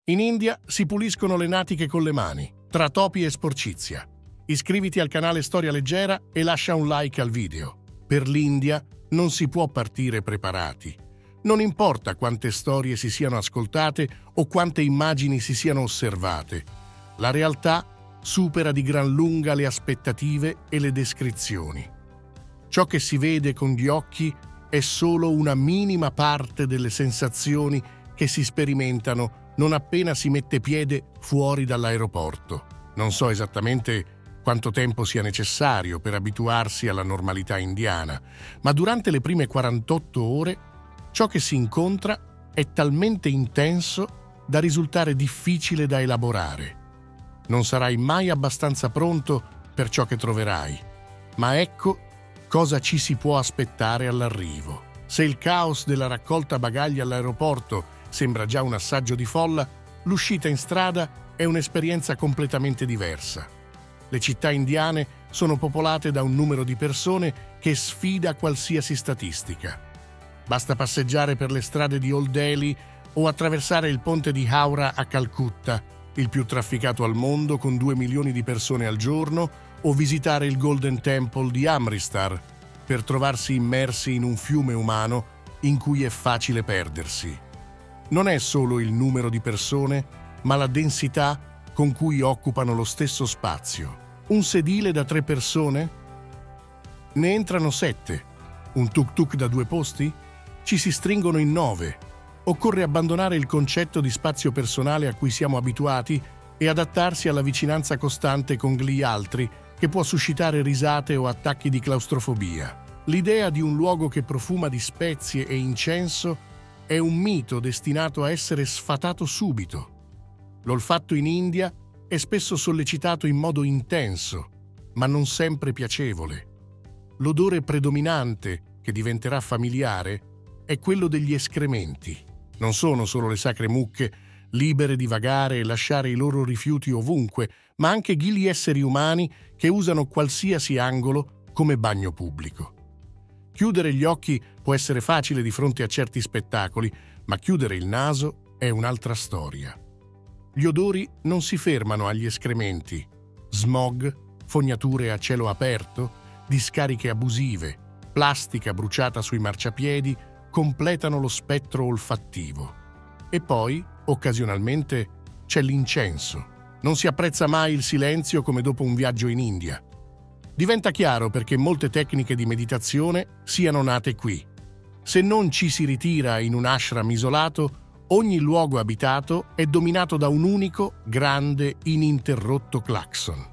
In India si puliscono le natiche con le mani, tra topi e sporcizia. Iscriviti al canale Storia Leggera e lascia un like al video. Per l'India non si può partire preparati. Non importa quante storie si siano ascoltate o quante immagini si siano osservate. La realtà supera di gran lunga le aspettative e le descrizioni. Ciò che si vede con gli occhi è solo una minima parte delle sensazioni che si sperimentano non appena si mette piede fuori dall'aeroporto. Non so esattamente quanto tempo sia necessario per abituarsi alla normalità indiana, ma durante le prime 48 ore ciò che si incontra è talmente intenso da risultare difficile da elaborare. Non sarai mai abbastanza pronto per ciò che troverai, ma ecco cosa ci si può aspettare all'arrivo. Se il caos della raccolta bagagli all'aeroporto sembra già un assaggio di folla, l'uscita in strada è un'esperienza completamente diversa. Le città indiane sono popolate da un numero di persone che sfida qualsiasi statistica. Basta passeggiare per le strade di Old Delhi o attraversare il ponte di Howrah a Calcutta, il più trafficato al mondo con 2 milioni di persone al giorno, o visitare il Golden Temple di Amritsar per trovarsi immersi in un fiume umano in cui è facile perdersi. Non è solo il numero di persone, ma la densità con cui occupano lo stesso spazio. Un sedile da 3 persone? Ne entrano 7. Un tuk-tuk da 2 posti? Ci si stringono in 9. Occorre abbandonare il concetto di spazio personale a cui siamo abituati e adattarsi alla vicinanza costante con gli altri, che può suscitare risate o attacchi di claustrofobia. L'idea di un luogo che profuma di spezie e incenso è un mito destinato a essere sfatato subito. L'olfatto in India è spesso sollecitato in modo intenso, ma non sempre piacevole. L'odore predominante, che diventerà familiare, è quello degli escrementi. Non sono solo le sacre mucche, libere di vagare e lasciare i loro rifiuti ovunque, ma anche gli esseri umani che usano qualsiasi angolo come bagno pubblico. Chiudere gli occhi può essere facile di fronte a certi spettacoli, ma chiudere il naso è un'altra storia. Gli odori non si fermano agli escrementi. Smog, fognature a cielo aperto, discariche abusive, plastica bruciata sui marciapiedi completano lo spettro olfattivo. E poi, occasionalmente, c'è l'incenso. Non si apprezza mai il silenzio come dopo un viaggio in India. Diventa chiaro perché molte tecniche di meditazione siano nate qui. Se non ci si ritira in un ashram isolato, ogni luogo abitato è dominato da un unico, grande, ininterrotto clacson.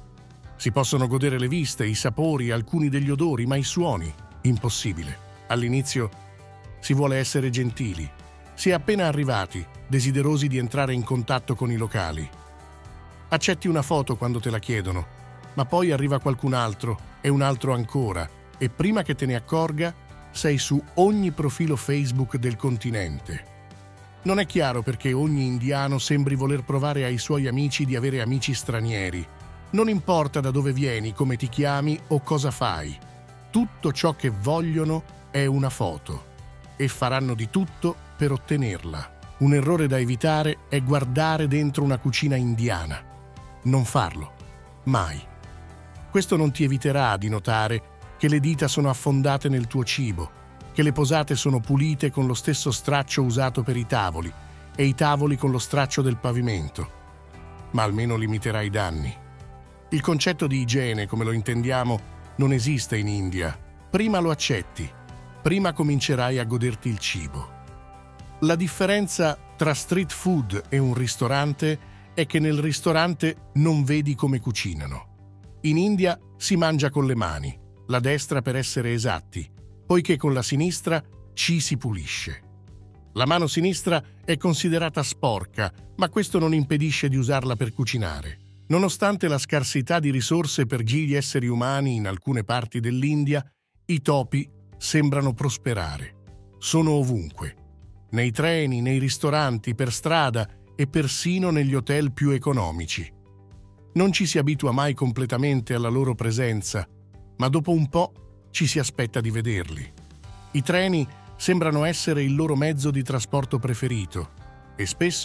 Si possono godere le viste, i sapori, alcuni degli odori, ma i suoni, impossibile. All'inizio si vuole essere gentili. Si è appena arrivati, desiderosi di entrare in contatto con i locali. Accetti una foto quando te la chiedono, ma poi arriva qualcun altro e un altro ancora, e prima che te ne accorga, sei su ogni profilo Facebook del continente. Non è chiaro perché ogni indiano sembri voler provare ai suoi amici di avere amici stranieri. Non importa da dove vieni, come ti chiami o cosa fai. Tutto ciò che vogliono è una foto e faranno di tutto per ottenerla. Un errore da evitare è guardare dentro una cucina indiana. Non farlo. Mai. Questo non ti eviterà di notare che le dita sono affondate nel tuo cibo, che le posate sono pulite con lo stesso straccio usato per i tavoli e i tavoli con lo straccio del pavimento. Ma almeno limiterai i danni. Il concetto di igiene, come lo intendiamo, non esiste in India. Prima lo accetti, prima comincerai a goderti il cibo. La differenza tra street food e un ristorante è che nel ristorante non vedi come cucinano. In India si mangia con le mani, la destra per essere esatti, poiché con la sinistra ci si pulisce. La mano sinistra è considerata sporca, ma questo non impedisce di usarla per cucinare. Nonostante la scarsità di risorse per gli esseri umani in alcune parti dell'India, i topi sembrano prosperare. Sono ovunque. Nei treni, nei ristoranti, per strada e persino negli hotel più economici. Non ci si abitua mai completamente alla loro presenza, ma dopo un po' ci si aspetta di vederli. I treni sembrano essere il loro mezzo di trasporto preferito e spesso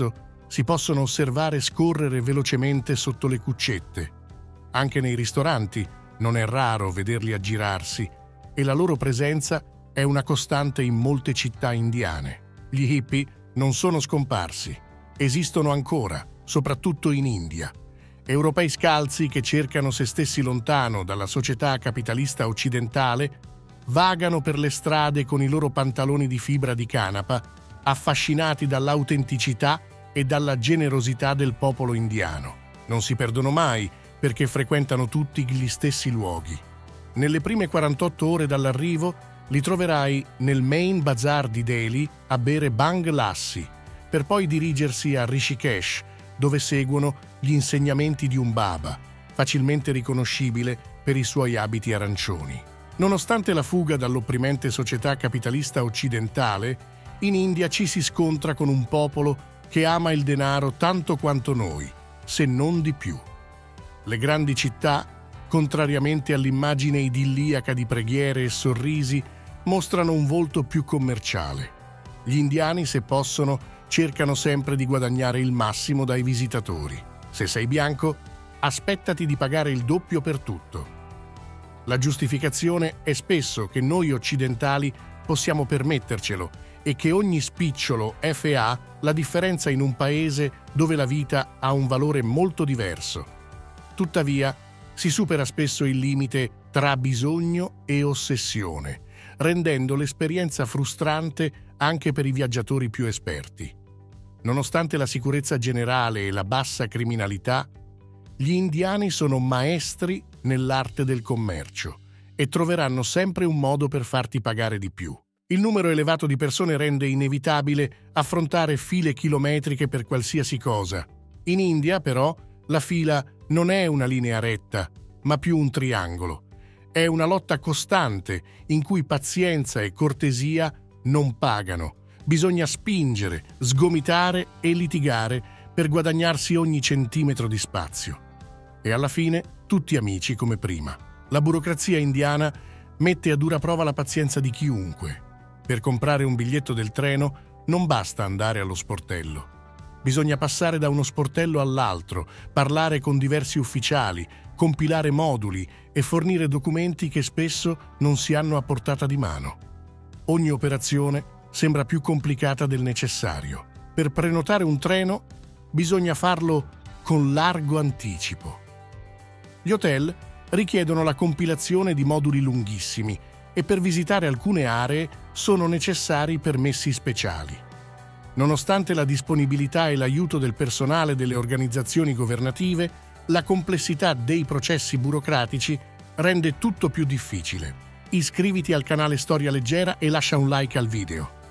si possono osservare scorrere velocemente sotto le cuccette. Anche nei ristoranti non è raro vederli aggirarsi e la loro presenza è una costante in molte città indiane. Gli hippie non sono scomparsi, esistono ancora, soprattutto in India. Europei scalzi che cercano se stessi lontano dalla società capitalista occidentale vagano per le strade con i loro pantaloni di fibra di canapa, affascinati dall'autenticità e dalla generosità del popolo indiano. Non si perdono mai perché frequentano tutti gli stessi luoghi. Nelle prime 48 ore dall'arrivo li troverai nel Main Bazaar di Delhi a bere Bhang Lassi, per poi dirigersi a Rishikesh, dove seguono gli insegnamenti di un Baba, facilmente riconoscibile per i suoi abiti arancioni. Nonostante la fuga dall'opprimente società capitalista occidentale, in India ci si scontra con un popolo che ama il denaro tanto quanto noi, se non di più. Le grandi città, contrariamente all'immagine idilliaca di preghiere e sorrisi, mostrano un volto più commerciale. Gli indiani, se possono, cercano sempre di guadagnare il massimo dai visitatori. Se sei bianco, aspettati di pagare il doppio per tutto. La giustificazione è spesso che noi occidentali possiamo permettercelo e che ogni spicciolo fa la differenza in un paese dove la vita ha un valore molto diverso. Tuttavia, si supera spesso il limite tra bisogno e ossessione, rendendo l'esperienza frustrante anche per i viaggiatori più esperti. Nonostante la sicurezza generale e la bassa criminalità, gli indiani sono maestri nell'arte del commercio e troveranno sempre un modo per farti pagare di più. Il numero elevato di persone rende inevitabile affrontare file chilometriche per qualsiasi cosa. In India, però, la fila non è una linea retta, ma più un triangolo. È una lotta costante in cui pazienza e cortesia non pagano. Bisogna spingere, sgomitare e litigare per guadagnarsi ogni centimetro di spazio. E alla fine, tutti amici come prima. La burocrazia indiana mette a dura prova la pazienza di chiunque. Per comprare un biglietto del treno non basta andare allo sportello. Bisogna passare da uno sportello all'altro, parlare con diversi ufficiali, compilare moduli e fornire documenti che spesso non si hanno a portata di mano. Ogni operazione sembra più complicata del necessario. Per prenotare un treno bisogna farlo con largo anticipo. Gli hotel richiedono la compilazione di moduli lunghissimi e per visitare alcune aree sono necessari permessi speciali. Nonostante la disponibilità e l'aiuto del personale delle organizzazioni governative, la complessità dei processi burocratici rende tutto più difficile. Iscriviti al canale Storia Leggera e lascia un like al video.